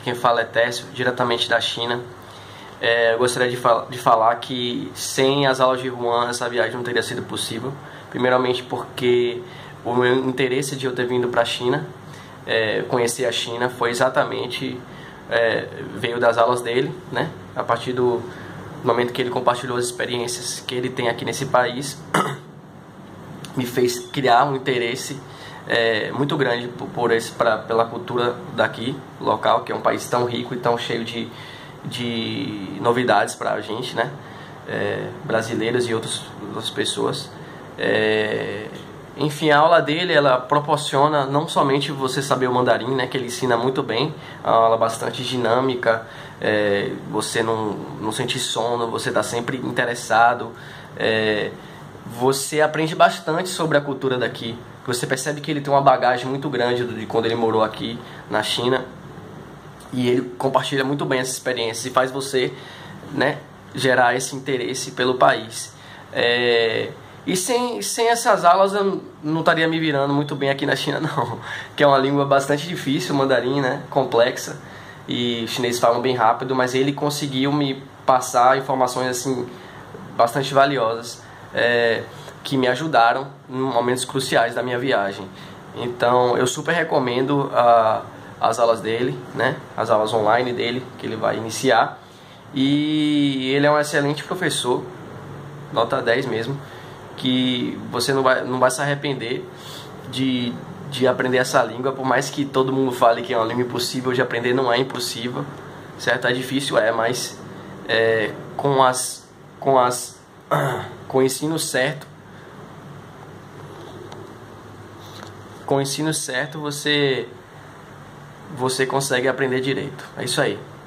quem fala é Técio, diretamente da China. Eu gostaria de falar que sem as aulas de Juan essa viagem não teria sido possível. Primeiramente porque o meu interesse de eu ter vindo para a China, conhecer a China, foi exatamente, veio das aulas dele, né? A partir do momento que ele compartilhou as experiências que ele tem aqui nesse país, me fez criar um interesse muito grande pela cultura daqui, local, que é um país tão rico e tão cheio de novidades para a gente, né? Brasileiras e outras pessoas. Enfim, a aula dele, ela proporciona não somente você saber o mandarim, né, que ele ensina muito bem, é uma aula bastante dinâmica, você não sente sono, você está sempre interessado, você aprende bastante sobre a cultura daqui, você percebe que ele tem uma bagagem muito grande de quando ele morou aqui na China, e ele compartilha muito bem essas experiências e faz você, né, gerar esse interesse pelo país. E sem essas aulas eu não estaria me virando muito bem aqui na China não, que é uma língua bastante difícil, o mandarim, né, complexa, e os chineses falam bem rápido, mas ele conseguiu me passar informações assim bastante valiosas, que me ajudaram em momentos cruciais da minha viagem. Então eu super recomendo as aulas dele, né, as aulas online dele que ele vai iniciar, e ele é um excelente professor, nota 10 mesmo, que você não vai se arrepender de aprender essa língua, por mais que todo mundo fale que é uma língua impossível de aprender, não é impossível, certo? É difícil, mas com o ensino certo, você consegue aprender direito. É isso aí.